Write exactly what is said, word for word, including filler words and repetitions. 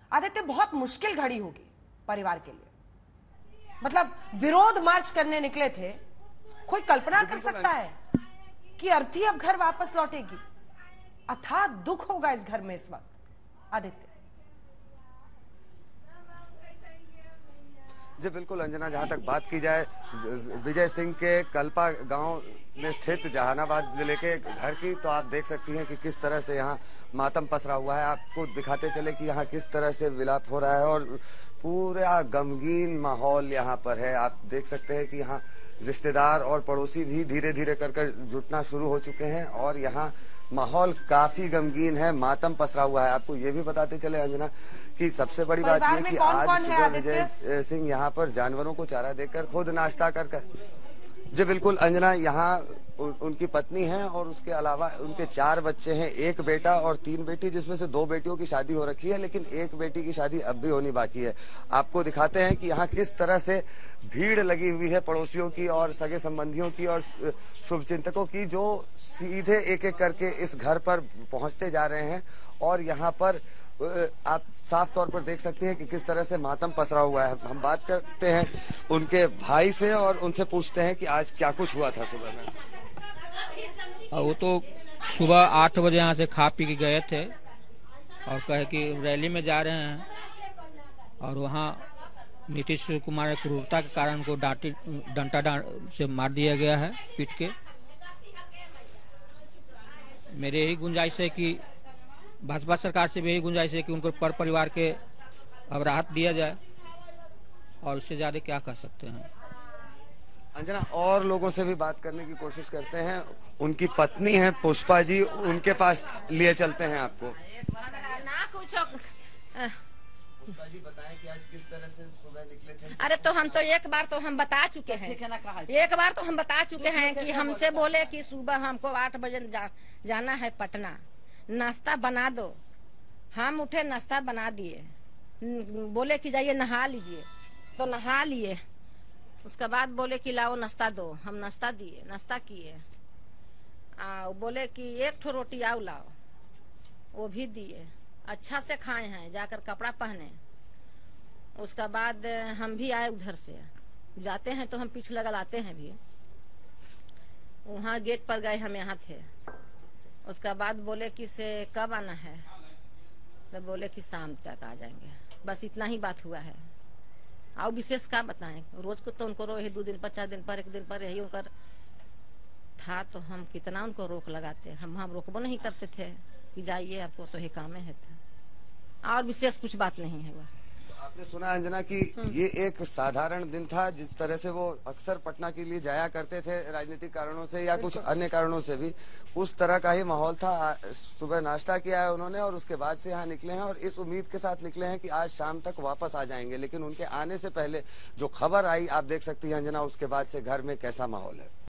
आदित्य, बहुत मुश्किल घड़ी होगी परिवार के लिए। मतलब विरोध मार्च करने निकले थे, कोई कल्पना कर सकता है कि अर्थी अब घर वापस लौटेगी? अथाह दुख होगा इस घर में इस वक्त। आदित्य जी बिल्कुल अंजना, जहां तक बात की जाए विजय सिंह के कल्पा गांव में स्थित जहानाबाद जिले के घर की, तो आप देख सकती हैं कि किस तरह से यहां मातम पसरा हुआ है। आपको दिखाते चले कि यहां किस तरह से विलाप हो रहा है और पूरा गमगीन माहौल यहां पर है। आप देख सकते हैं कि यहाँ रिश्तेदार और पड़ोसी भी धीरे धीरे कर कर जुटना शुरू हो चुके हैं और यहाँ माहौल काफी गमगीन है, मातम पसरा हुआ है। आपको ये भी बताते चले अंजना कि सबसे बड़ी बात यह कि कौन आज कौन सुबह विजय सिंह यहाँ पर जानवरों को चारा देकर खुद नाश्ता कर कर जी बिल्कुल अंजना, यहाँ उन, उनकी पत्नी है और उसके अलावा उनके चार बच्चे हैं, एक बेटा और तीन बेटी, जिसमें से दो बेटियों की शादी हो रखी है, लेकिन एक बेटी की शादी अब भी होनी बाकी है। आपको दिखाते हैं कि यहाँ किस तरह से भीड़ लगी हुई है पड़ोसियों की और सगे संबंधियों की और शुभचिंतकों की, जो सीधे एक एक करके इस घर पर पहुंचते जा रहे हैं। और यहाँ पर आप साफ तौर पर देख सकते हैं कि किस तरह से मातम पसरा हुआ है। हम बात करते हैं उनके भाई से और उनसे पूछते हैं कि आज क्या कुछ हुआ था सुबह में। वो तो सुबह आठ बजे यहाँ से खा पी के गए थे और कहे कि रैली में जा रहे हैं और वहाँ नीतीश कुमार क्रूरता के कारण उनको डांटी डंटा डांट से मार दिया गया है, पीट के। मेरे यही गुंजाइश है कि भाजपा सरकार से भी यही गुंजाइश है कि उनको पर परिवार के अब राहत दिया जाए और उससे ज्यादा क्या कर सकते हैं। अंजना, और लोगों से भी बात करने की कोशिश करते हैं। उनकी पत्नी है पुष्पा जी, उनके पास लिए चलते हैं आपको। ना कुछ पुष्पा जी बताएं कि आज किस तरह से सुबह निकले थे। अरे तो हम तो एक बार तो हम बता चुके हैं, एक बार तो हम बता चुके हैं कि हमसे बोले कि सुबह हमको आठ बजे जा, जाना है पटना, नाश्ता बना दो। हम उठे, नाश्ता बना दिए, बोले कि जाइए नहा लीजिए, तो नहा लिए। उसके बाद बोले कि लाओ नाश्ता दो, हम नाश्ता दिए, नाश्ता किए। बोले कि एक ठो रोटी आओ लाओ, वो भी दिए। अच्छा से खाए हैं, जाकर कपड़ा पहने। उसके बाद हम भी आए उधर से, जाते हैं तो हम पीछे लगा लाते हैं भी। वहाँ गेट पर गए, हम यहाँ थे। उसके बाद बोले कि से कब आना है, तो बोले कि शाम तक आ जाएंगे। बस इतना ही बात हुआ है। और विशेष क्या बताएं, रोज को तो उनको रो दो दिन पर, चार दिन पर, एक दिन पर यही उनका था, तो हम कितना उनको रोक लगाते। हम हम रोकबो नहीं करते थे कि जाइए, आपको तो ये काम है था। और विशेष कुछ बात नहीं है। वह आपने सुना अंजना कि ये एक साधारण दिन था, जिस तरह से वो अक्सर पटना के लिए जाया करते थे राजनीतिक कारणों से या कुछ अन्य कारणों से भी, उस तरह का ही माहौल था। सुबह नाश्ता किया है उन्होंने और उसके बाद से यहाँ निकले हैं और इस उम्मीद के साथ निकले हैं कि आज शाम तक वापस आ जाएंगे। लेकिन उनके आने से पहले जो खबर आई, आप देख सकती हैं अंजना, उसके बाद से घर में कैसा माहौल है।